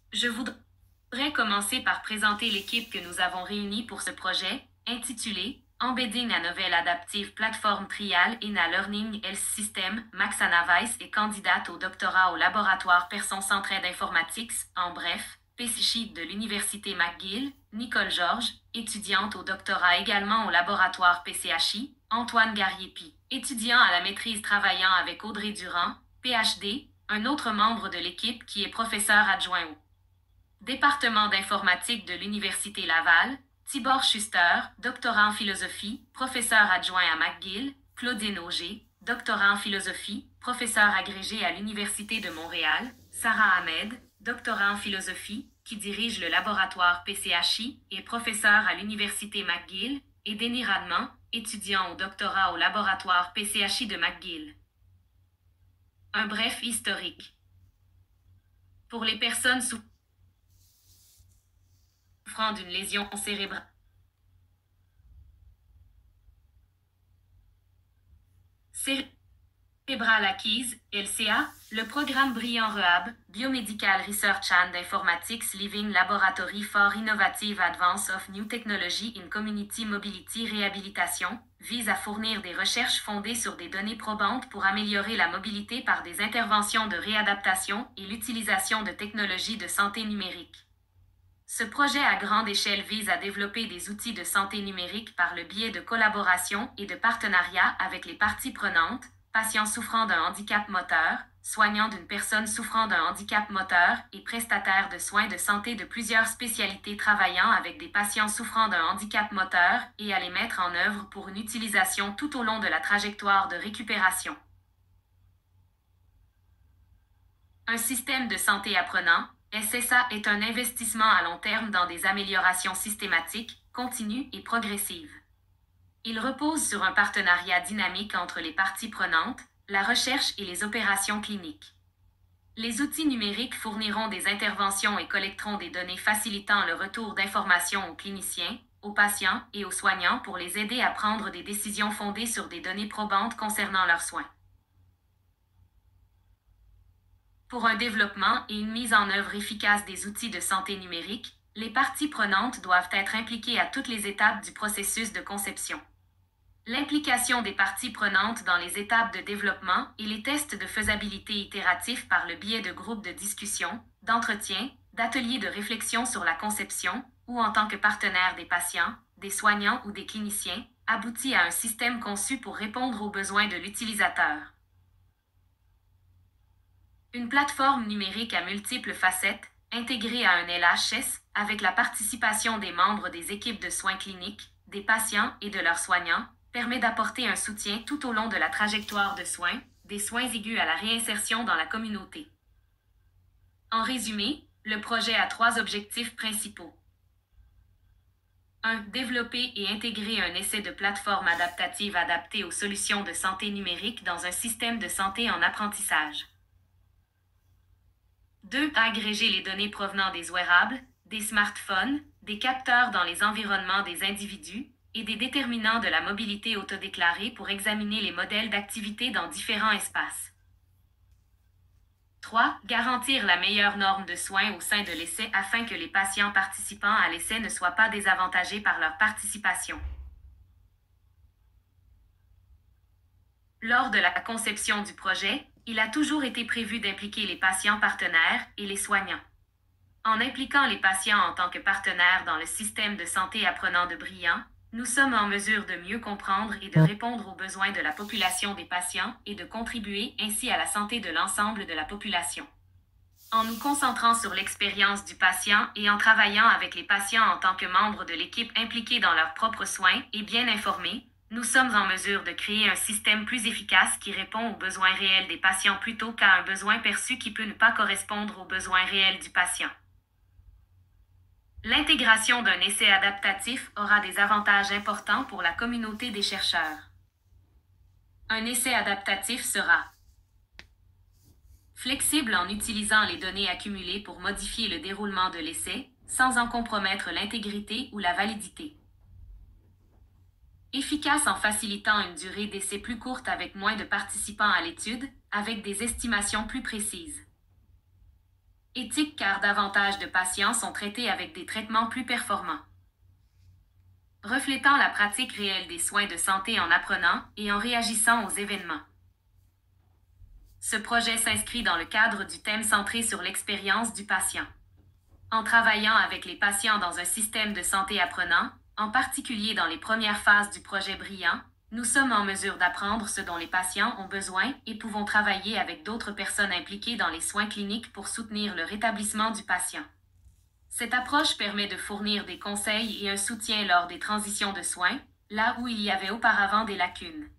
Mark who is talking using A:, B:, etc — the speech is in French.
A: Je voudrais commencer par présenter l'équipe que nous avons réunie pour ce projet, intitulé Embedding a Novel Adaptive Platform Trial in a Learning Health System. Maxana Weiss est candidate au doctorat au laboratoire Person-Centré d'Informatics, en bref, PCSHI de l'Université McGill. Nicole Georges, étudiante au doctorat également au laboratoire PCHI. Antoine Gariepi, étudiant à la maîtrise travaillant avec Audrey Durand, PhD, un autre membre de l'équipe qui est professeur adjoint au département d'informatique de l'Université Laval. Tibor Schuster, doctorant en philosophie, professeur adjoint à McGill. Claudine Auger, doctorant en philosophie, professeur agrégé à l'Université de Montréal. Sarah Ahmed, doctorant en philosophie, qui dirige le laboratoire PCHI et professeur à l'Université McGill. Et Denis Radman, étudiant au doctorat au laboratoire PCHI de McGill. Un bref historique. Pour les personnes souffrant d'une lésion cérébrale acquise, LCA, le programme Brillant Rehab, Biomedical Research and Informatics Living Laboratory for Innovative Advance of New Technology in Community Mobility Réhabilitation, vise à fournir des recherches fondées sur des données probantes pour améliorer la mobilité par des interventions de réadaptation et l'utilisation de technologies de santé numérique. Ce projet à grande échelle vise à développer des outils de santé numérique par le biais de collaboration et de partenariats avec les parties prenantes, patients souffrant d'un handicap moteur, soignants d'une personne souffrant d'un handicap moteur et prestataires de soins de santé de plusieurs spécialités travaillant avec des patients souffrant d'un handicap moteur et à les mettre en œuvre pour une utilisation tout au long de la trajectoire de récupération. Un système de santé apprenant, SSA est un investissement à long terme dans des améliorations systématiques, continues et progressives. Il repose sur un partenariat dynamique entre les parties prenantes, la recherche et les opérations cliniques. Les outils numériques fourniront des interventions et collecteront des données facilitant le retour d'informations aux cliniciens, aux patients et aux soignants pour les aider à prendre des décisions fondées sur des données probantes concernant leurs soins. Pour un développement et une mise en œuvre efficace des outils de santé numérique, les parties prenantes doivent être impliquées à toutes les étapes du processus de conception. L'implication des parties prenantes dans les étapes de développement et les tests de faisabilité itératifs par le biais de groupes de discussion, d'entretien, d'ateliers de réflexion sur la conception, ou en tant que partenaire des patients, des soignants ou des cliniciens, aboutit à un système conçu pour répondre aux besoins de l'utilisateur. Une plateforme numérique à multiples facettes, intégrée à un LHS, avec la participation des membres des équipes de soins cliniques, des patients et de leurs soignants, permet d'apporter un soutien tout au long de la trajectoire de soins, des soins aigus à la réinsertion dans la communauté. En résumé, le projet a 3 objectifs principaux. 1. Développer et intégrer un essai de plateforme adaptative adaptée aux solutions de santé numérique dans un système de santé en apprentissage. 2. Agréger les données provenant des wearables, des smartphones, des capteurs dans les environnements des individus et des déterminants de la mobilité autodéclarée pour examiner les modèles d'activité dans différents espaces. 3. Garantir la meilleure norme de soins au sein de l'essai afin que les patients participant à l'essai ne soient pas désavantagés par leur participation. Lors de la conception du projet, il a toujours été prévu d'impliquer les patients partenaires et les soignants. En impliquant les patients en tant que partenaires dans le système de santé apprenant de Brillant, nous sommes en mesure de mieux comprendre et de répondre aux besoins de la population des patients et de contribuer ainsi à la santé de l'ensemble de la population. En nous concentrant sur l'expérience du patient et en travaillant avec les patients en tant que membres de l'équipe impliqués dans leurs propres soins et bien informés, nous sommes en mesure de créer un système plus efficace qui répond aux besoins réels des patients plutôt qu'à un besoin perçu qui peut ne pas correspondre aux besoins réels du patient. L'intégration d'un essai adaptatif aura des avantages importants pour la communauté des chercheurs. Un essai adaptatif sera flexible en utilisant les données accumulées pour modifier le déroulement de l'essai, sans en compromettre l'intégrité ou la validité. Efficace en facilitant une durée d'essai plus courte avec moins de participants à l'étude, avec des estimations plus précises. Éthique car davantage de patients sont traités avec des traitements plus performants. Reflétant la pratique réelle des soins de santé en apprenant et en réagissant aux événements. Ce projet s'inscrit dans le cadre du thème centré sur l'expérience du patient. En travaillant avec les patients dans un système de santé apprenant, en particulier dans les premières phases du projet brillant, nous sommes en mesure d'apprendre ce dont les patients ont besoin et pouvons travailler avec d'autres personnes impliquées dans les soins cliniques pour soutenir le rétablissement du patient. Cette approche permet de fournir des conseils et un soutien lors des transitions de soins, là où il y avait auparavant des lacunes.